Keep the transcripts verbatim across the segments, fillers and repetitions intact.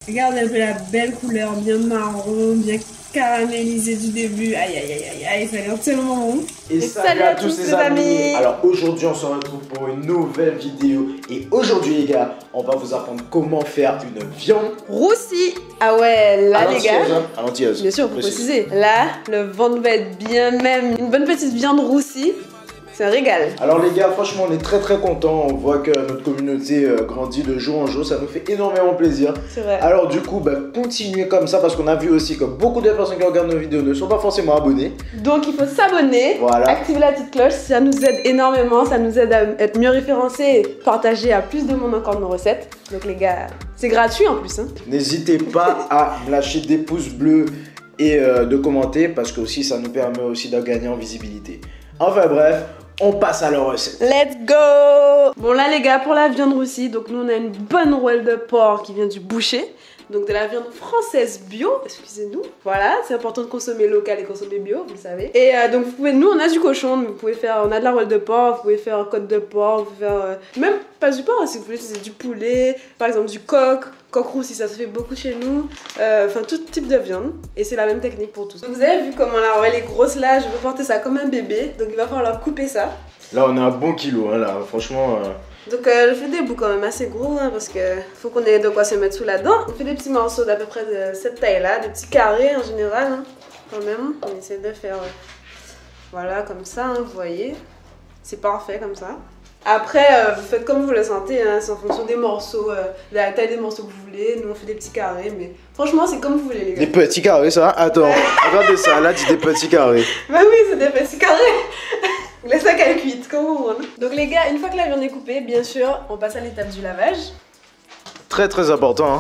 Regarde un peu la belle couleur, bien marron, bien caramélisée du début. Aïe, aïe, aïe, aïe, aïe, ça a l'air tellement bon. Et, et salut à tous les amis. amis Alors aujourd'hui on se retrouve pour une nouvelle vidéo. Et aujourd'hui les gars, on va vous apprendre comment faire une viande roussie. Ah ouais, là les gars, à l'antillaise. Bien sûr, pour préciser. Là, le ventre va être bien même. Une bonne petite viande roussie. C'est un régal. Alors les gars, franchement on est très très contents. On voit que notre communauté euh, grandit de jour en jour. Ça nous fait énormément plaisir. C'est vrai. Alors du coup, bah, continuez comme ça parce qu'on a vu aussi que beaucoup de personnes qui regardent nos vidéos ne sont pas forcément abonnées. Donc il faut s'abonner, voilà. Activer la petite cloche. Ça nous aide énormément. Ça nous aide à être mieux référencés et partager à plus de monde encore nos recettes. Donc les gars, c'est gratuit en plus. Hein. N'hésitez pas à lâcher des pouces bleus et euh, de commenter parce que aussi ça nous permet aussi de gagner en visibilité. Enfin bref, on passe à la recette. Let's go! Bon là les gars, pour la viande roussie, donc nous on a une bonne rouelle de porc qui vient du boucher. Donc de la viande française bio, excusez-nous. Voilà, c'est important de consommer local et consommer bio, vous le savez. Et euh, donc vous pouvez, nous on a du cochon, vous pouvez faire, on a de la rouelle de porc, vous pouvez faire côte de porc, vous pouvez faire, euh, même pas du porc, si vous voulez, c'est du poulet, par exemple du coq, coq roussi, ça se fait beaucoup chez nous. Enfin euh, tout type de viande, et c'est la même technique pour tous. Donc vous avez vu comment la rouelle est grosse là, je veux porter ça comme un bébé, donc il va falloir couper ça. Là on a un bon kilo, hein, là, franchement... Euh... Donc euh, je fais des bouts quand même assez gros hein, parce que faut qu'on ait de quoi se mettre sous là-dedans. On fait des petits morceaux d'à peu près de cette taille-là, des petits carrés en général hein, quand même. On essaie de faire euh, voilà comme ça, hein, vous voyez. C'est parfait comme ça. Après euh, vous faites comme vous le sentez, hein, c'est en fonction des morceaux, euh, de la taille des morceaux que vous voulez. Nous on fait des petits carrés mais franchement c'est comme vous voulez les gars. Des petits carrés ça? Attends, regardez ça, là dis des petits carrés. Bah oui c'est des petits carrés. Laisse ça qu'elle cuite, comme on veut. Donc les gars, une fois que la viande est coupée, bien sûr, on passe à l'étape du lavage. Très très important. Hein.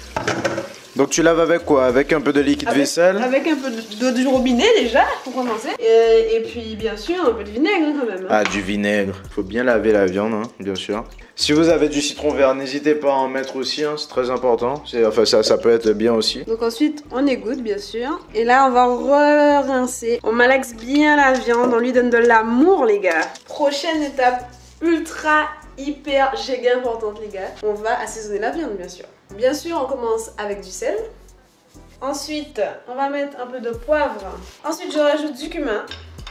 Donc tu laves avec quoi? Avec un peu de liquide avec, vaisselle? Avec un peu d'eau du robinet déjà, pour commencer. Et, et puis bien sûr, un peu de vinaigre quand même. Hein. Ah, du vinaigre. Faut bien laver la viande, hein, bien sûr. Si vous avez du citron vert, n'hésitez pas à en mettre aussi, hein, c'est très important. Enfin, ça, ça peut être bien aussi. Donc ensuite, on égoutte, bien sûr. Et là, on va re-rincer. On malaxe bien la viande, on lui donne de l'amour, les gars. Prochaine étape ultra, hyper, giga importante, les gars. On va assaisonner la viande, bien sûr. Bien sûr, on commence avec du sel. Ensuite, on va mettre un peu de poivre. Ensuite, je rajoute du cumin.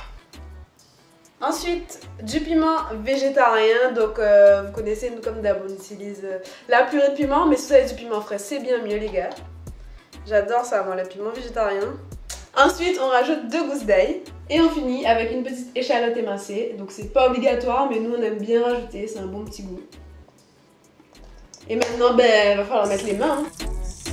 Ensuite, du piment végétarien, donc euh, vous connaissez, nous comme d'hab, on utilise euh, la purée de piment, mais si vous avez du piment frais, c'est bien mieux les gars. J'adore ça, moi, le piment végétarien. Ensuite, on rajoute deux gousses d'ail et on finit avec une petite échalote émincée. Donc c'est pas obligatoire, mais nous on aime bien rajouter, c'est un bon petit goût. Et maintenant, ben, il va falloir mettre les mains. Hein.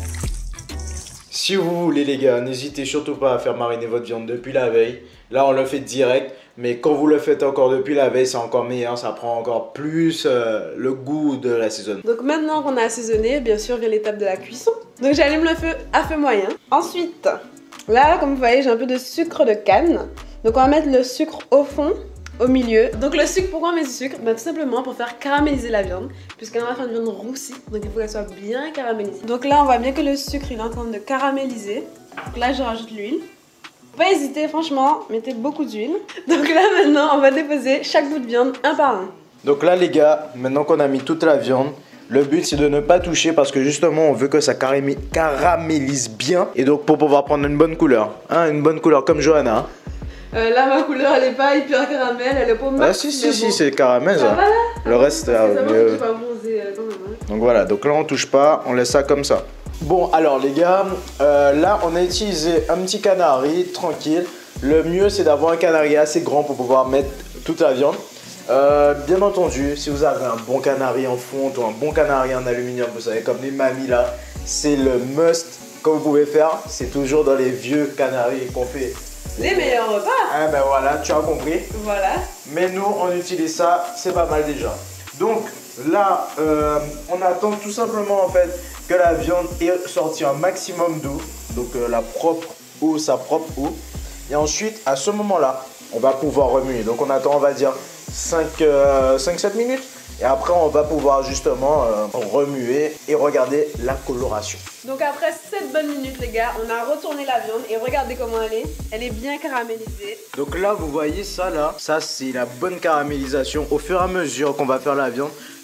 Si vous voulez les gars, n'hésitez surtout pas à faire mariner votre viande depuis la veille. Là on le fait direct, mais quand vous le faites encore depuis la veille, c'est encore meilleur, ça prend encore plus euh, le goût de l'assaisonnement. Donc maintenant qu'on a assaisonné, bien sûr vient l'étape de la cuisson. Donc j'allume le feu à feu moyen. Ensuite, là comme vous voyez, j'ai un peu de sucre de canne. Donc on va mettre le sucre au fond, au milieu. Donc le sucre, pourquoi on met du sucre? Ben, tout simplement pour faire caraméliser la viande, puisqu'on va faire une viande roussie, donc il faut qu'elle soit bien caramélisée. Donc là on voit bien que le sucre il est en train de caraméliser. Donc là je rajoute l'huile. Pas hésiter, franchement, mettez beaucoup d'huile. Donc là maintenant on va déposer chaque bout de viande un par un. Donc là les gars, maintenant qu'on a mis toute la viande, le but c'est de ne pas toucher parce que justement on veut que ça caramélise bien. Et donc pour pouvoir prendre une bonne couleur, hein, une bonne couleur comme Johanna. Hein. Euh, là ma couleur elle est pas hyper caramel, elle est pas max. Ah si si si, bon. C'est caramel ça. Ah, voilà. Le reste c'est euh, mieux. Pas bronzé, euh, quand même, hein. Donc voilà, donc là on touche pas, on laisse ça comme ça. Bon alors les gars, euh, là on a utilisé un petit canari tranquille. Le mieux c'est d'avoir un canari assez grand pour pouvoir mettre toute la viande. Euh, bien entendu, si vous avez un bon canari en fonte ou un bon canari en aluminium, vous savez comme les mamies là, c'est le must que vous pouvez faire. C'est toujours dans les vieux canaris qu'on fait les meilleurs repas. Ah ben voilà, tu as compris. Voilà. Mais nous on utilise ça, c'est pas mal déjà. Donc là, euh, on attend tout simplement en fait que la viande ait sorti un maximum d'eau. Donc euh, la propre eau, sa propre eau. Et ensuite, à ce moment-là, on va pouvoir remuer. Donc on attend, on va dire cinq à sept minutes. Et après, on va pouvoir justement euh, remuer et regarder la coloration. Donc après sept bonnes minutes, les gars, on a retourné la viande et regardez comment elle est. Elle est bien caramélisée. Donc là, vous voyez ça là, ça c'est la bonne caramélisation. Au fur et à mesure qu'on va faire la viande,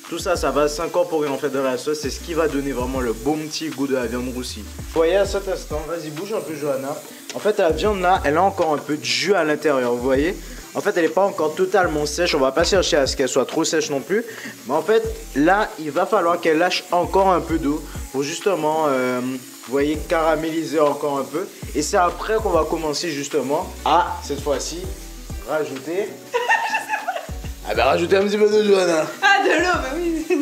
Tout ça, ça va s'incorporer en fait dans la sauce. C'est ce qui va donner vraiment le bon petit goût de la viande roussie. Vous voyez à cet instant, vas-y bouge un peu Johanna. En fait la viande là, elle a encore un peu de jus à l'intérieur, vous voyez. En fait elle n'est pas encore totalement sèche, on va pas chercher à ce qu'elle soit trop sèche non plus. Mais en fait là, il va falloir qu'elle lâche encore un peu d'eau pour justement, euh, vous voyez, caraméliser encore un peu. Et c'est après qu'on va commencer justement à, cette fois-ci, rajouter... Ah bah rajouter un petit peu de Johanna. Ah de l'eau, bah oui.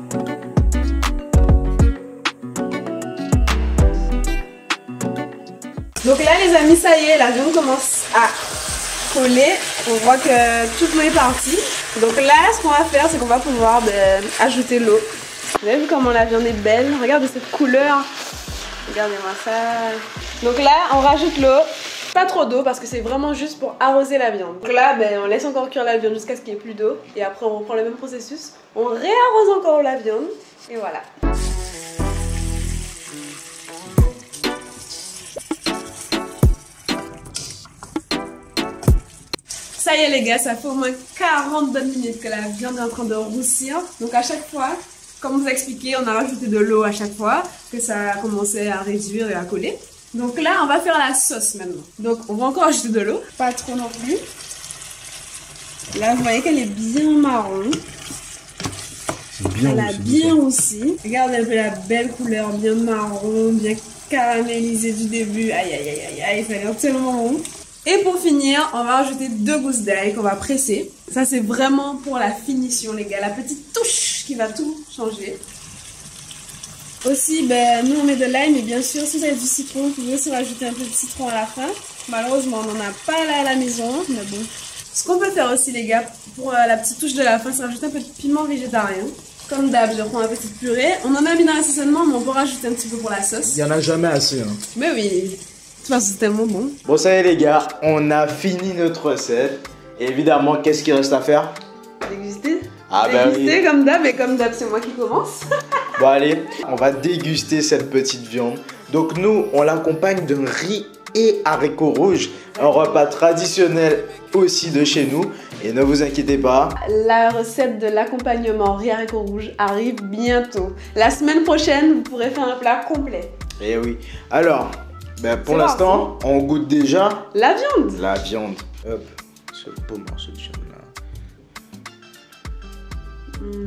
Donc là les amis, ça y est, la viande commence à coller. On voit que toute l'eau est partie. Donc là ce qu'on va faire, c'est qu'on va pouvoir ben, ajouter l'eau. Vous avez vu comment la viande est belle? Regardez cette couleur. Regardez-moi ça. Donc là on rajoute l'eau. Pas trop d'eau parce que c'est vraiment juste pour arroser la viande. Donc là ben, on laisse encore cuire la viande jusqu'à ce qu'il n'y ait plus d'eau. Et après on reprend le même processus. On réarrose encore la viande. Et voilà. Ça y est les gars, ça fait au moins quarante bonnes minutes que la viande est en train de roussir. Donc à chaque fois, comme vous expliqué, on a rajouté de l'eau à chaque fois, que ça a commencé à réduire et à coller. Donc là, on va faire la sauce maintenant. Donc on va encore ajouter de l'eau, pas trop non plus. Là, vous voyez qu'elle est bien marron. Bien elle a bien roussi. Regardez un peu la belle couleur, bien marron, bien caramélisée du début. Aïe aïe aïe aïe aïe, ça a l'air tellement bon. Et pour finir, on va rajouter deux gousses d'ail qu'on va presser. Ça c'est vraiment pour la finition les gars, la petite touche qui va tout changer. Aussi, ben, nous on met de l'ail, mais bien sûr si vous avez du citron, vous pouvez aussi rajouter un peu de citron à la fin. Malheureusement on n'en a pas là à la maison, mais bon. Ce qu'on peut faire aussi les gars, pour euh, la petite touche de la fin, c'est rajouter un peu de piment végétarien. Comme d'hab, je prends ma petite purée. On en a mis dans l'assaisonnement, mais on peut rajouter un petit peu pour la sauce. Il n'y en a jamais assez. Hein. Mais oui, de toute façon c'est tellement bon. Bon ça y est les gars, on a fini notre recette. Et évidemment, qu'est-ce qu'il reste à faire? Déguster. Ah bah déguster oui. comme d'hab, et comme d'hab c'est moi qui commence. Bon allez, on va déguster cette petite viande. Donc nous, on l'accompagne d'un riz et haricots rouges. Un repas traditionnel aussi de chez nous. Et ne vous inquiétez pas. La recette de l'accompagnement riz haricots rouges arrive bientôt. La semaine prochaine, vous pourrez faire un plat complet. Eh oui. Alors, ben pour l'instant, on goûte déjà la viande. La viande. Hop, ce beau morceau de viande là. Mmh.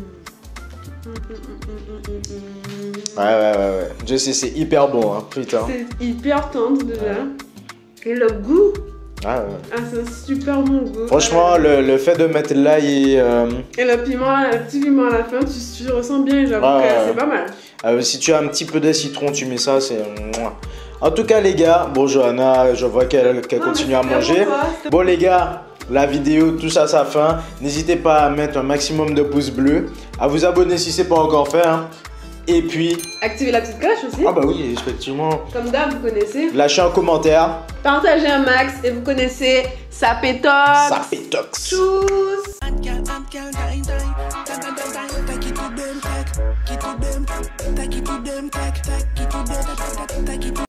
Ouais, ouais, ouais, ouais. Je sais, c'est hyper bon, hein, putain. C'est hyper tendre déjà. Ouais. Et le goût. Ah, ouais. Ah, c'est un super bon goût. Franchement, le, le fait de mettre l'ail et... Euh... Et le piment, le petit piment à la fin, tu, tu ressens bien et j'avoue ouais, que ouais. c'est pas mal. Euh, si tu as un petit peu de citron, tu mets ça, c'est... En tout cas, les gars, bon, Johanna, je vois qu'elle qu'elle continue à manger. Bon, bon, les gars, la vidéo touche à sa fin. N'hésitez pas à mettre un maximum de pouces bleus, à vous abonner si ce n'est pas encore fait. Hein. Et puis... activez la petite cloche aussi. Ah bah oui, effectivement. Comme d'hab, vous connaissez. Lâchez un commentaire. Partagez un max et vous connaissez, ça pétoxe. Ça pétoxe. Tchuss.